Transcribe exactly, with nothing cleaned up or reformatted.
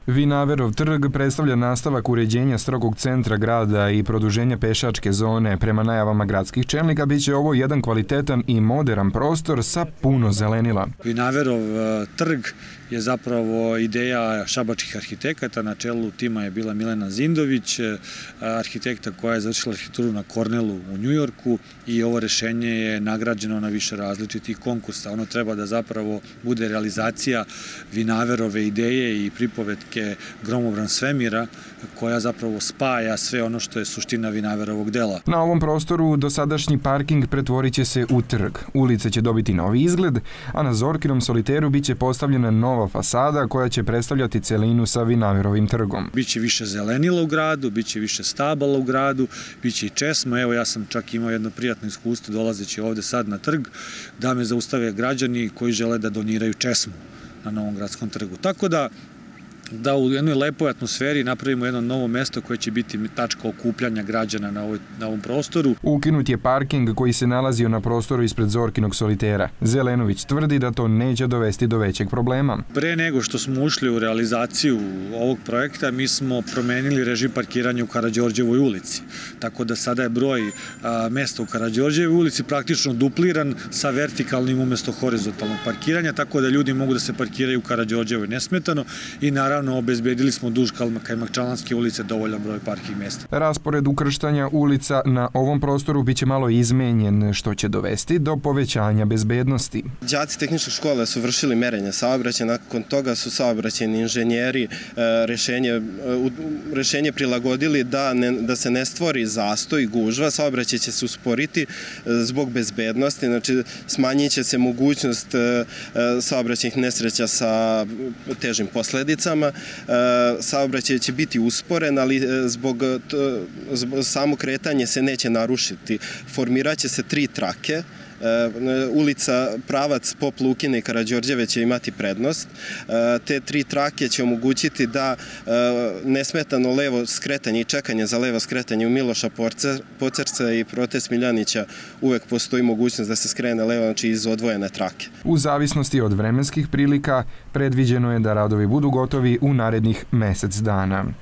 Vinaverov trg predstavlja nastavak uređenja strogog centra grada i produženja pešačke zone. Prema najavama gradskih čelnika biće ovo jedan kvalitetan i moderan prostor sa puno zelenila. Vinaverov trg je zapravo ideja šabačkih arhitekata. Na čelu tima je bila Milena Zindović, arhitekta koja je završila arhitekturu na Cornellu u Njujorku, i ovo rešenje je nagrađeno na više različitih konkursa. Ono treba da zapravo bude realizacija Vinaverove ideje i pripovetke Gromobran svemira, koja zapravo spaja sve ono što je suština Vinaverovog dela. Na ovom prostoru dosadašnji parking pretvorit će se u trg. Ulice će dobiti novi izgled, a na Zorkinom soliteru biće postavljena nova fasada koja će predstavljati celinu sa Vinaverovim trgom. Biće više zelenila u gradu, biće više stabala u gradu, biće i česma. Evo, ja sam čak imao jedno prijatno iskustvo dolazeći ovde sad na trg, da me zaustave građani koji žele da doniraju česmu na Novom gradskom trgu. Tako da da u jednoj lepoj atmosferi napravimo jedno novo mesto koje će biti tačka okupljanja građana na, ovoj, na ovom prostoru. Ukinut je parking koji se nalazio na prostoru ispred Zorkinog solitera. Zelenović tvrdi da to neće dovesti do većeg problema. Pre nego što smo ušli u realizaciju ovog projekta, mi smo promenili režim parkiranja u Karađorđevoj ulici. Tako da sada je broj a, mesta u Karađorđevoj ulici praktično dupliran sa vertikalnim umesto horizontalnog parkiranja, tako da ljudi mogu da se parkiraju u Karađorđevoj nesmetano i naravno obezbedili smo duž Kajmakčalanske ulice dovoljan broj parking mesta. Raspored ukrštanja ulica na ovom prostoru biće malo izmenjen, što će dovesti do povećanja bezbednosti. Đaci tehničke škole su vršili merenje saobraćaja, nakon toga su saobraćajni inženjeri rešenje, rešenje prilagodili da, ne, da se ne stvori zastoj, gužva, saobraćaj će se usporiti zbog bezbednosti, znači smanjit će se mogućnost saobraćajnih nesreća sa težim posledicama. Saobraćaj će biti usporen, ali zbog, zbog samo kretanje se neće narušiti. Formirat će se tri trake. Ulica, pravac Pop Lukine i Karađorđeve će imati prednost. Te tri trake će omogućiti da nesmetano levo skretanje i čekanje za levo skretanje u Miloša Pocerca i Prote Smiljanića uvek postoji mogućnost da se skrene levo, znači iz odvojene trake. U zavisnosti od vremenskih prilika predviđeno je da radovi budu gotovi u narednih mesec dana.